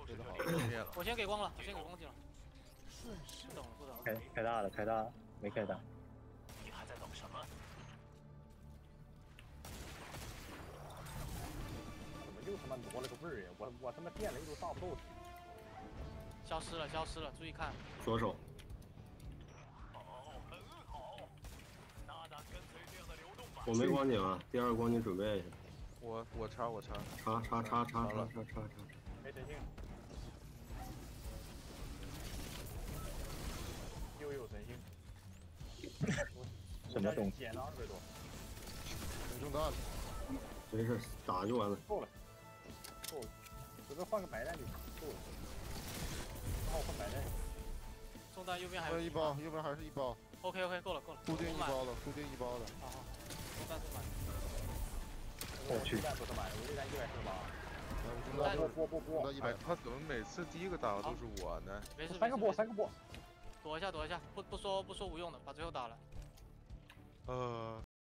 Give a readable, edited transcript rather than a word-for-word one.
对的好，灭了。 我先给光了，我先给光进了。不等了，不等了。 开大了，开大了，没开大。 你还在等什么？ 怎么又他妈挪了个味儿呀？我他妈电雷都炸不动。 消失了，消失了，注意看。 左手。 哦，很好。大胆跟随这样的流动吧。 我没光景啊，第二光景准备一下。 我插。 插了。 没神性。又有神性。 什么东西？ 减了200多。 没中弹了。 没事，打就完了。 够了，随便换个白弹就够了。帮我换白弹。 中弹右边还有一包，右边还是一包。 OK， 够了。 固定一包的，固定一包的。 好，中弹是满。 我去。 中弹不是满的，我这弹148。 中弹100。他怎么每次第一个打的都是我呢？ 没事， 3个波。 躲一下，不说无用的，把最后打了。